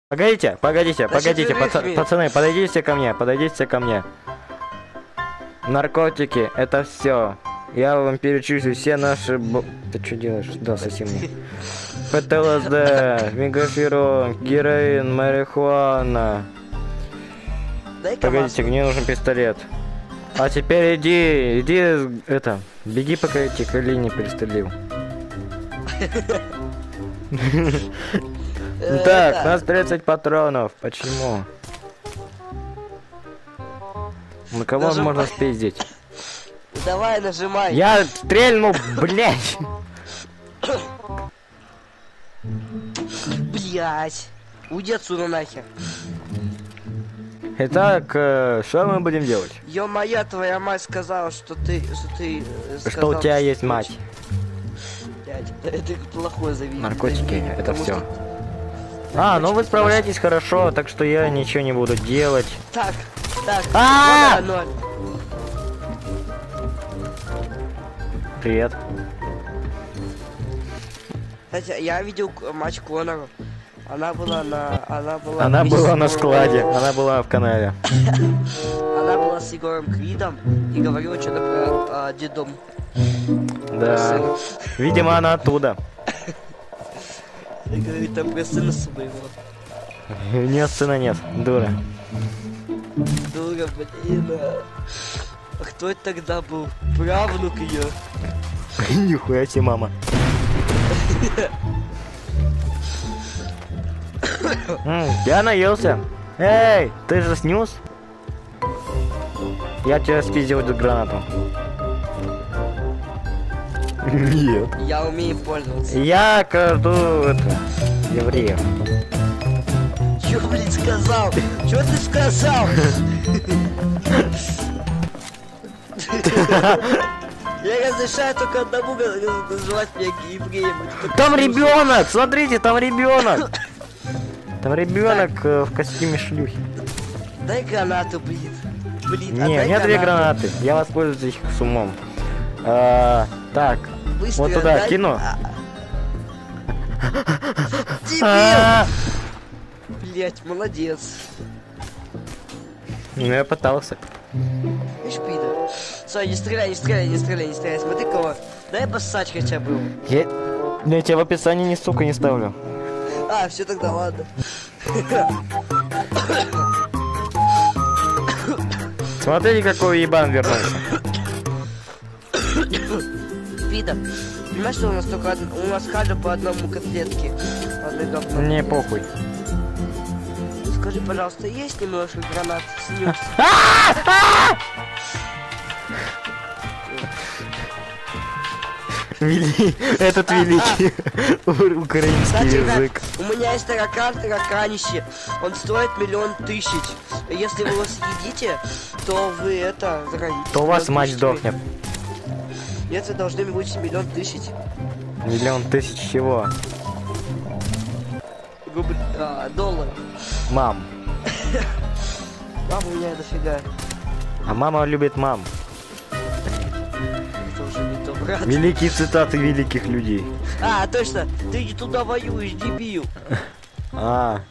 Погодите, погодите, погодите, пацаны, подойдите ко мне. Наркотики, это все. Я вам перечислю все наши... Ты что делаешь? Да, соси мне. ПТЛСД, мегаферон, героин, марихуана. Погодите, мне нужен пистолет. А теперь иди, беги, пока я тебя коли не перестрелил. Так, у нас 30 патронов. Почему? На кого можно спиздить? Давай, нажимай. Я стрельну, блядь. Блядь. Уйди отсюда нахер. Итак, что мы будем делать? Ё-моё, твоя мать сказала, что ты Что у тебя есть мать? Блядь, это плохое заведение. Наркотики, это все. Ну вы справляетесь хорошо, так что я ничего не буду делать. Так. Привет. Кстати, я видел матч Конора. Она была на складе, она была в канале. Она была с Егором Кридом и говорила что-то про дедом. Да. Видимо, она оттуда. И говорит, там про сына своего. Нет, сына нет, дура. Дура, блин. А кто это тогда был? Правнук ее. Нихуя себе, мама. Я наелся. Эй, ты же снюс? Я тебя спиздил эту гранату. Нет. Я умею пользоваться. Я краду это евреев. Чё, блин, сказал? Чё ты сказал? Я разрешаю только одному называть меня евреем. Там ребенок! Смотрите, там ребенок! Там ребенок в костюме шлюхи. Дай гранату, блин. Не, у меня две гранаты. Я воспользуюсь их с умом. Так, быстро, вот туда кину. Дебил! Блять, молодец. Ну я пытался. Ишь, пидор. Стой, не стреляй. Смотри кого. Дай поссать хотя бы. Я тебя в описании ни сука не ставлю. Все тогда ладно. Смотрите, какой ебан вернулся. Пидор. Понимаешь, что у нас только у нас каждый по одному котлетке. Мне похуй. Скажи, пожалуйста, есть немножко гранат? Снюс. Этот великий украинский язык. У меня есть тараканище. Он стоит 1 000 000. Если вы его съедите, то вы это заразитесь. То у вас мать сдохнет. Нет, вы должны быть 1 000 000. 1 000 000 чего? Долларов. Мам. Мама у меня дофига. А мама любит мам. Это уже не то, брат. Великие цитаты великих людей. Точно. Ты не туда воюешь, дебил. Да.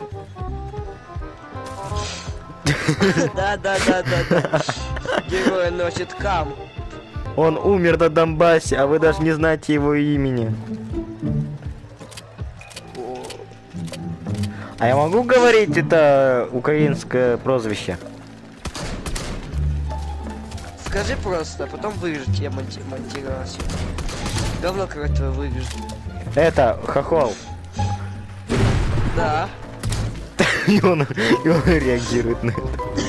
Герой носит кам. Он умер на Донбассе, а вы даже не знаете его имени. А я могу говорить это украинское прозвище? Скажи просто, а потом вырежет, я монтировал все. Говно короче вырежет. Это хохол. Да. И он реагирует на это.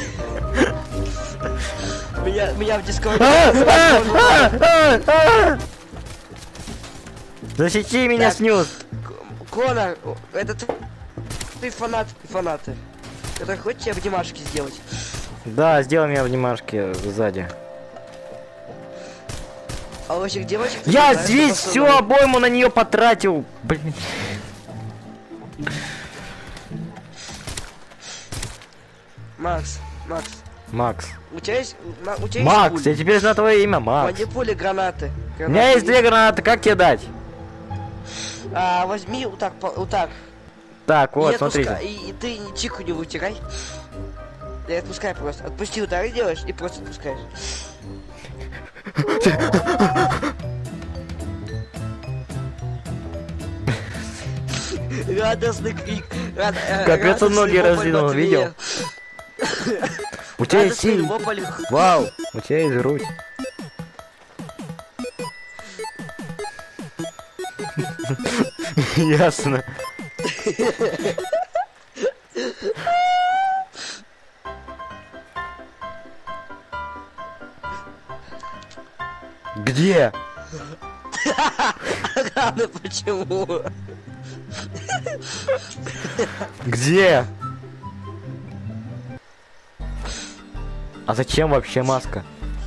Меня в дискорде. Защити меня, снюс. Конор, это ты фанаты. Который хочет тебе обнимашки сделать. Да, сделай мне обнимашки сзади. А у этих девочек... Я здесь всю обойму на нее потратил. Блин. Макс. У тебя есть Макс, пули? я теперь знаю твое имя, Макс. Пули, гранаты. У меня есть 2 гранаты, как тебе дать? Возьми вот так. Так, вот, И смотрите. и ты чику не вытирай. И отпускай просто. Отпусти, удары делаешь и просто отпускаешь. Радостный крик. Капец, он ноги раздвинул, видел? У тебя есть силь. Вау, у тебя есть грудь. Ясно. Где? Рано, почему? Где? А зачем вообще маска?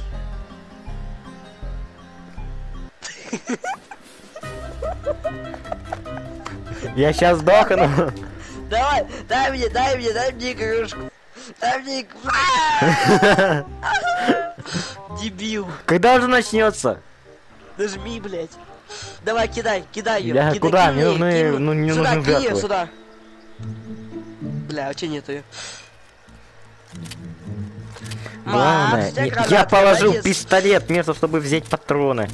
Я сейчас сдохну. Давай, дай мне игрушку. Дай мне игрушку. Дебил. Когда же начнется? Нажми, блядь. Давай, кидай ее. Я Кидай, куда? кинь Мне нужны, кинь. ну, не Сюда, нужны кинь её жертвы. сюда. Бля, а че нету её? Главное, Макс, у тебя я граната, положил молодец. пистолет вместо, чтобы взять патроны.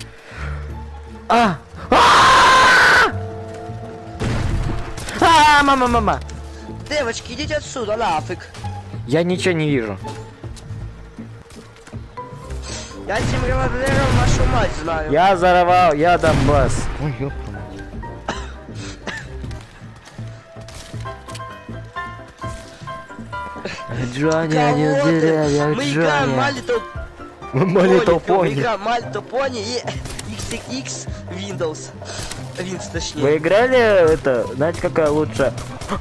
Мама. Девочки, идите отсюда, нафиг. Я ничего не вижу. Я этим револьвером вашу мать знаю. Я взорвал, я Донбасс. Ой, ёпта. Джонни, один Кого ты? деревья, Мы играем Джонни. My Little Мы Pony. играем My Little Pony и XXX Windows. Windows, точнее. Вы играли это? Знаете, какая лучше?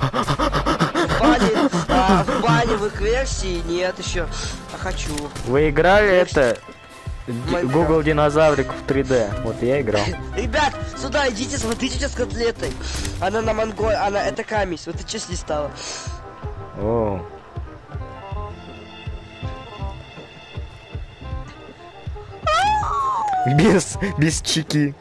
В бане в их версии нет еще. А хочу. Вы играли это? Майнкрафт. Google динозаврик в 3D. Вот я играл. Ребят, сюда идите, смотрите с котлетой. Она на монголь, она это камись. Вот ты че с ней стала? О. Без чеки.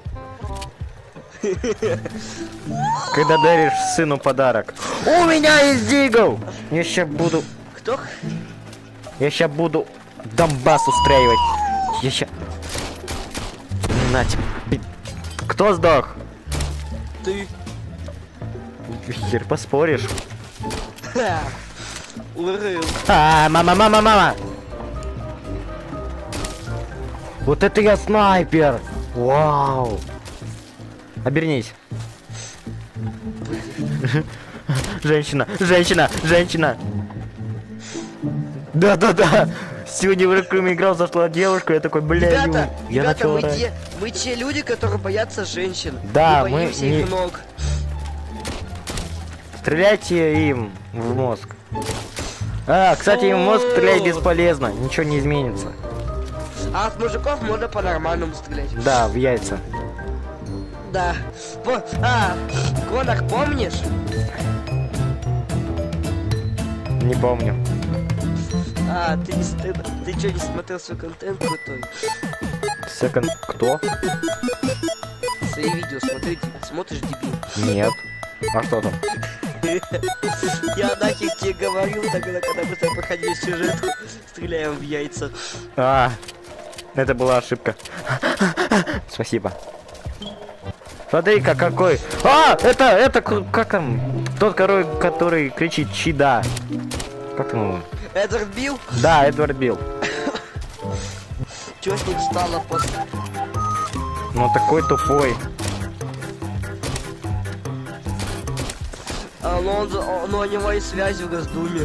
Когда даришь сыну подарок. У меня есть дигл! Я ща буду Кто? Донбасс устраивать. Я ща... На тебе. Кто сдох? Ты. Хер поспоришь. Ха. Урыл. Мама. Вот это я снайпер. Вау. Обернись. Женщина. Да. Сегодня в Рекруме играл, зашла девушка, я такой, бля, я Ребята, начал орать. мы те люди, которые боятся женщин. Да, мы боимся мы их не- ног. Стреляйте им в мозг. Кстати, им в мозг стрелять бесполезно, ничего не изменится. А от мужиков можно по-нормальному стрелять. Да, в яйца. Да. Конах, помнишь? Не помню. Ты что, не смотрел свой контент крутой? Кто? Свои видео смотришь, дебил. Нет. А что там? Я нахер тебе говорил тогда, когда мы с тобой проходили сюжетку, стреляем в яйца. Это была ошибка. Спасибо. Смотри-ка какой. Это как там? Тот который кричит Чида. Как там его? Эдвард Билл? Да, Эдвард Билл. Чё с ним стало после? Ну такой тупой. Но у него есть связи в Госдуме.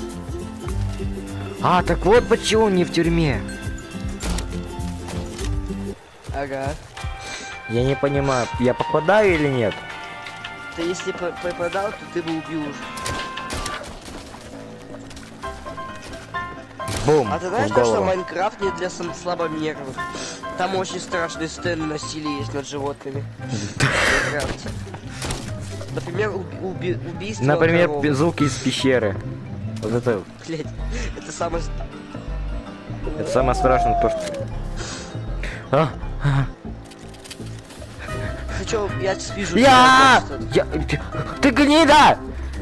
Так вот почему он не в тюрьме. Ага. Я не понимаю, я попадаю или нет? Ты если попадал, то ты бы убил уже. Бум. А ты знаешь, в то, что голову. Майнкрафт не для слабонервных? Там очень страшные сцены насилия есть над животными. В Майнкрафте. Например, убийство Например, коровы. звук из пещеры. Вот это Блядь, это самое... самое страшное то, что... Ты чё, я спижу. тебя просто. Ты гнида!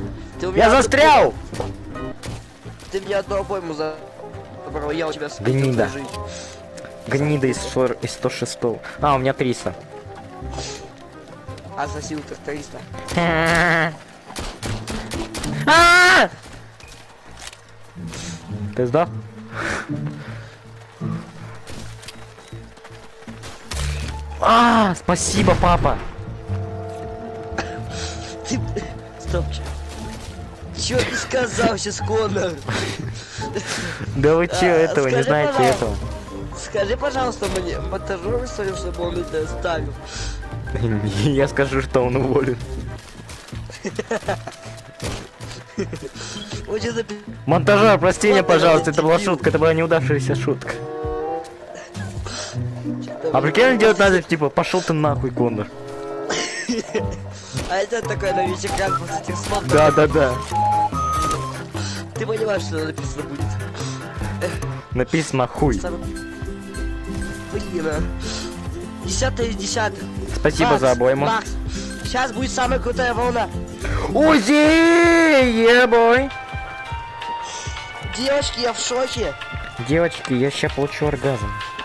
Ты у Я одну застрял! обойму- Ты мне одну обойму забрал, я у тебя Гнида. жить. Гнида из 106. А, у меня 300. А засил-то 300. Ты сдох? Спасибо, папа. Ты... Стоп, чё ты сказал сейчас, Конор? Да вы чё, этого не скажи, знаете пожалуйста. этого? Скажи, пожалуйста, мне монтажеру свою, чтобы он это ставил. Я скажу, что он уволен. Он что-то... Монтажер, прости меня, Ладно, пожалуйста, ладно, это была дебил. шутка, это была неудавшаяся шутка. А прикинь, делать надо, типа, пошел ты нахуй, Конор. А это такой на весь экран после этих слов. Да. Ты понимаешь, что написано будет? Написано хуй. Блин, а. 10 из 10. Спасибо за обойму. Макс, сейчас будет самая крутая волна. Узи, ебой. Девочки, я в шоке. Девочки, я сейчас получу оргазм.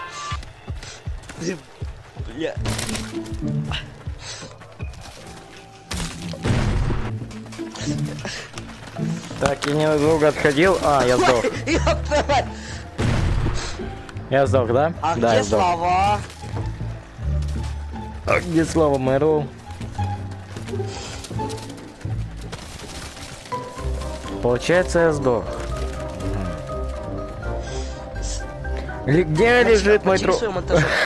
Бля. Так, я недолго отходил. А, я сдох. Ёпта. Я сдох, да? А Да, где я сдох. слова? А где Слава Мэрл? Получается, я сдох. Где лежит мой труп? Почти всё монтажер.